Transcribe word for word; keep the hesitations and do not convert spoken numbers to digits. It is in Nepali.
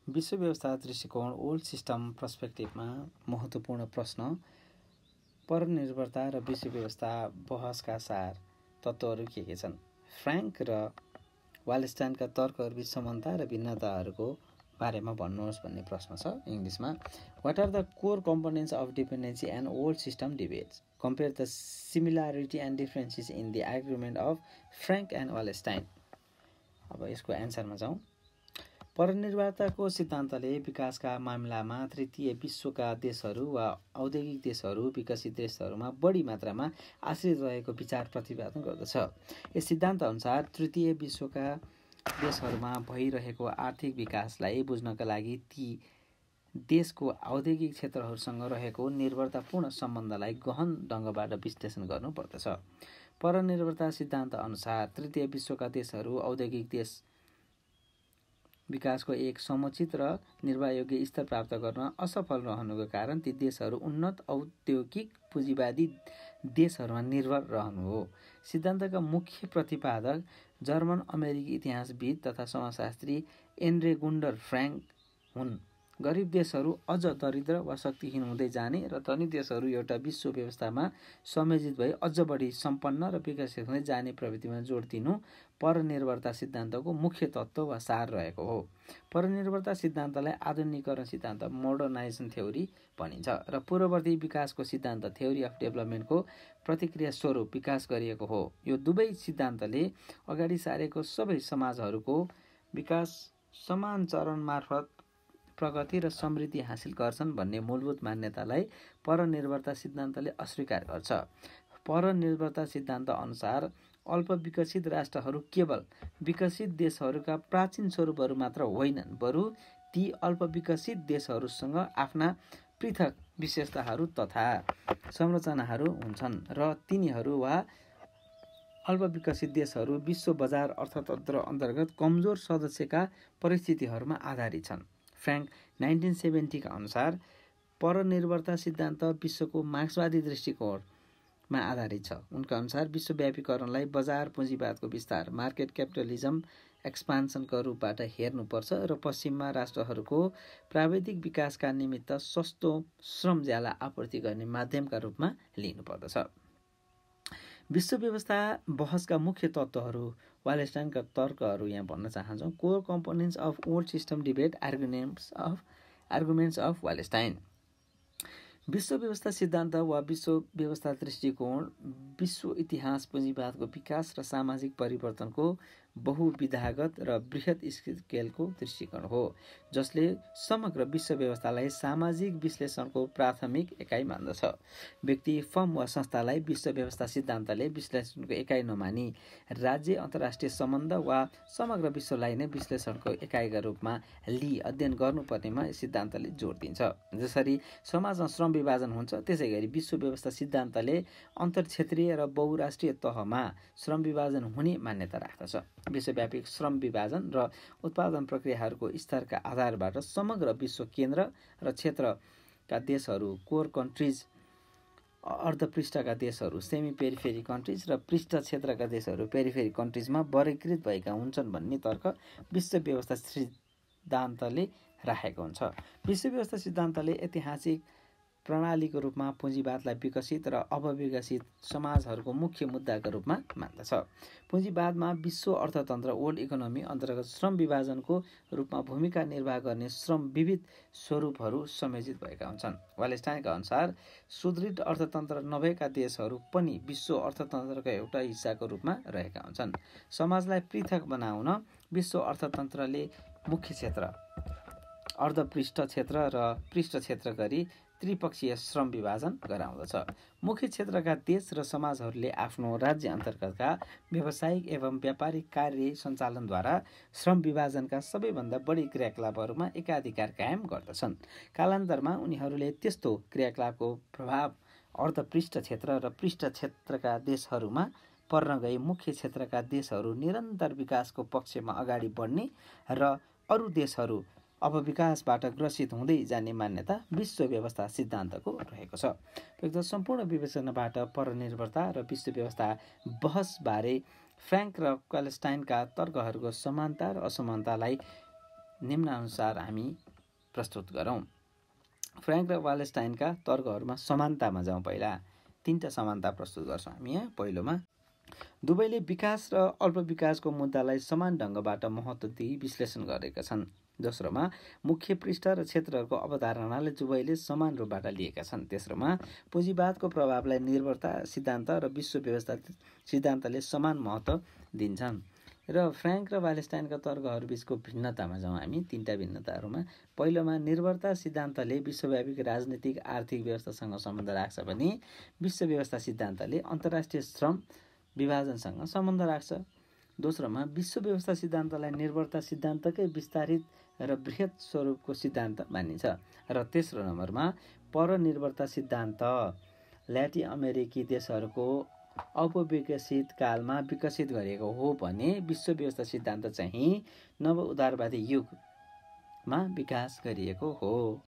विश्व व्यवस्था दृष्टिकोण ओल्ड सिस्टम पर्सपेक्टिभमा महत्त्वपूर्ण प्रश्न परनिर्भरता र विश्व व्यवस्था बहसका सार तत्त्वहरू के के छन्? फ्र्याङ्क र वालेन्स्टाइनका तर्कहरूबिच समानता र भिन्नताहरूको बारेमा भन्नुहोस् भन्ने प्रश्न छ इङ्ग्लिसमा। What are the core components of dependency and world system debates? Compare the similarity and differences in the argument of Frank and Wallerstein. अब यसको एन्सरमा जाउँ। परनिर्भरताको सिद्धान्तले विकासका मामिलामा तृतीय विश्वका देशहरू वा औद्योगिक देशहरू विकसित देशहरूमा बढी मात्रामा आश्रित रहेको विचार प्रतिपादन गर्दछ। यस सिद्धान्त अनुसार तृतीय विश्वका देशहरूमा भइरहेको आर्थिक विकासलाई बुझ्नका लागि ती देशको औद्योगिक क्षेत्रहरूसँग रहेको निर्भरतापूर्ण सम्बन्धलाई गहन ढङ्गबाट विश्लेषण गर्नुपर्दछ। परनिर्भरता सिद्धान्त अनुसार तृतीय विश्वका देशहरू औद्योगिक देश विकासको एक समुचित र निर्वाहयोग्य स्तर प्राप्त गर्न असफल रहनुको कारण ती देशहरू उन्नत औद्योगिक पुँजीवादी देशहरूमा निर्भर रहनु हो। सिद्धान्तका मुख्य प्रतिपादक जर्मन अमेरिकी इतिहासविद तथा समाजशास्त्री एन्ड्रे गुन्डर फ्र्याङ्क हुन्। गरिब देशहरू अझ दरिद्र वा शक्तिहीन हुँदै जाने र धनी देशहरू एउटा विश्व व्यवस्थामा संयोजित भई अझ बढी सम्पन्न र विकसित हुँदै जाने प्रवृत्तिमा जोड दिनु परनिर्भरता सिद्धान्तको मुख्य तत्त्व वा सार रहेको हो। परनिर्भरता सिद्धान्तलाई आधुनिकीकरण सिद्धान्त मोडर्नाइजेसन थ्योरी भनिन्छ र पूर्ववर्ती विकासको सिद्धान्त थ्योरी अफ डेभलपमेन्टको प्रतिक्रिया स्वरूप विकास गरिएको हो। यो दुवै सिद्धान्तले अगाडि सारेको सबै समाजहरूको विकास समान चरण मार्फत प्रगति र समृद्धि हासिल गर्छन् भन्ने मूलभूत मान्यतालाई परनिर्भरता सिद्धान्तले अस्वीकार गर्छ। परनिर्भरता सिद्धान्त अनुसार अल्प विकसित राष्ट्रहरू केवल विकसित देशहरूका प्राचीन स्वरूपहरू मात्र होइनन्, बरु ती अल्प विकसित देशहरूसँग आफ्ना पृथक विशेषताहरू तथा संरचनाहरू हुन्छन् र तिनीहरू वा अल्प विकसित देशहरू विश्व बजार अर्थतन्त्र अन्तर्गत कमजोर सदस्यका परिस्थितिहरूमा आधारित छन्। फ्र्याङ्क नाइन्टिन सेभेन्टीका अनुसार परनिर्भरता सिद्धान्त विश्वको मार्क्सवादी दृष्टिकोणमा आधारित छ। उनका अनुसार विश्वव्यापीकरणलाई बजार पुँजीवादको विस्तार मार्केट क्यापिटलिजम एक्सपान्सनको रूपबाट हेर्नुपर्छ र पश्चिममा राष्ट्रहरूको प्राविधिक विकासका निमित्त सस्तो श्रम ज्याला आपूर्ति गर्ने माध्यमका रूपमा लिनुपर्दछ। विश्व व्यवस्था बहसका मुख्य तत्त्वहरू वालेन्स्टाइनका तर्कहरू यहाँ भन्न चाहन्छौँ। Core components of world system debate arguments of arguments of Wallerstein. विश्व व्यवस्था सिद्धान्त वा विश्व व्यवस्था दृष्टिकोण विश्व इतिहास पुँजीवादको विकास र सामाजिक परिवर्तनको बहुविधागत र बृहत स्केलको दृष्टिकोण हो, जसले समग्र विश्व व्यवस्थालाई सामाजिक विश्लेषणको प्राथमिक एकाइ मान्दछ। व्यक्ति, फर्म वा संस्थालाई विश्व व्यवस्था सिद्धान्तले विश्लेषणको एकाइ नमानी राज्य, अन्तर्राष्ट्रिय सम्बन्ध वा समग्र विश्वलाई नै विश्लेषणको एकाइका रूपमा लिई अध्ययन गर्नुपर्नेमा यस सिद्धान्तले जोड दिन्छ। जसरी समाजमा श्रम विभाजन हुन्छ, त्यसै गरी विश्व व्यवस्था सिद्धान्तले अन्तर्क्षेत्रीय र बहुराष्ट्रिय तहमा श्रम विभाजन हुने मान्यता राख्दछ। विश्वव्यापी श्रम विभाजन र उत्पादन प्रक्रियाहरूको स्तरका आधारबाट समग्र विश्व केन्द्र र क्षेत्रका देशहरू कोर कन्ट्रिज, अर्धपृष्ठका देशहरू सेमी पेरिफेरी कन्ट्रिज र पृष्ठ क्षेत्रका देशहरू पेरिफेरी कन्ट्रिजमा वर्गीकृत भएका हुन्छन् भन्ने तर्क विश्व व्यवस्था सिद्धान्तले राखेको हुन्छ। विश्व व्यवस्था सिद्धान्तले ऐतिहासिक प्रणालीको रूपमा पुँजीवादलाई विकसित र अविकसित समाजहरूको मुख्य मुद्दाका रूपमा मान्दछ। पुँजीवादमा विश्व अर्थतन्त्र ओल्ड इकोनोमी अन्तर्गत श्रम विभाजनको रूपमा भूमिका निर्वाह गर्ने श्रम विविध स्वरूपहरू संयोजित भएका हुन्छन्। वालेन्स्टाइनका अनुसार सुदृढ अर्थतन्त्र नभएका देशहरू पनि विश्व अर्थतन्त्रका एउटा हिस्साको रूपमा रहेका हुन्छन्। समाजलाई पृथक बनाउन विश्व अर्थतन्त्रले मुख्य क्षेत्र, अर्धपृष्ठ क्षेत्र र पृष्ठ क्षेत्र गरी त्रिपक्षीय श्रम विभाजन गराउँदछ। मुख्य क्षेत्रका देश र समाजहरूले आफ्नो राज्य अन्तर्गतका व्यावसायिक एवं व्यापारिक कार्य सञ्चालनद्वारा श्रम विभाजनका सबैभन्दा बढी क्रियाकलापहरूमा एकाधिकार कायम गर्दछन्। कालान्तरमा उनीहरूले त्यस्तो क्रियाकलापको प्रभाव अर्धपृष्ठ क्षेत्र र पृष्ठ क्षेत्रका देशहरूमा पर्न गई मुख्य क्षेत्रका देशहरू निरन्तर विकासको पक्षमा अगाडि बढ्ने र अरू देशहरू अब विकासबाट ग्रसित हुँदै जाने मान्यता विश्व व्यवस्था सिद्धान्तको रहेको छ। एकदम सम्पूर्ण विवेचनाबाट परनिर्भरता र विश्व व्यवस्था बहसबारे फ्र्याङ्क र वालेन्स्टाइनका तर्कहरूको समानता र असमानतालाई निम्नानुसार हामी प्रस्तुत गरौँ। फ्र्याङ्क र वालेन्स्टाइनका तर्कहरूमा समानतामा जाउँ। पहिला तीनटा समानता प्रस्तुत गर्छौँ हामी यहाँ। पहिलोमा दुवैले विकास र अल्प विकासको मुद्दालाई समान ढङ्गबाट महत्त्व दिई विश्लेषण गरेका छन्। दोस्रोमा मुख्य पृष्ठ र क्षेत्रहरूको अवधारणाले दुवैले समान रूपबाट लिएका छन्। तेस्रोमा पुँजीवादको प्रभावलाई निर्भरता सिद्धान्त र विश्व व्यवस्था सिद्धान्तले समान महत्त्व दिन्छन्। र फ्र्याङ्क र वालेन्स्टाइनका तर्कहरूबीचको भिन्नतामा जाउँ हामी। तीनटा भिन्नताहरूमा पहिलोमा निर्भरता सिद्धान्तले विश्वव्यापी राजनीतिक आर्थिक व्यवस्थासँग सम्बन्ध राख्छ भने विश्व व्यवस्था सिद्धान्तले अन्तर्राष्ट्रिय श्रम विभाजनसँग सम्बन्ध राख्छ। दोस्रोमा विश्व व्यवस्था सिद्धान्तलाई निर्भरता सिद्धान्तकै विस्तारित र बृहत स्वरूपको सिद्धान्त मानिन्छ। र तेस्रो नम्बरमा परनिर्भरता सिद्धान्त ल्याटिन अमेरिकी देशहरूको अपविकसित कालमा विकसित गरिएको हो भने विश्व व्यवस्था सिद्धान्त चाहिँ नव उदारवादी युगमा विकास गरिएको हो।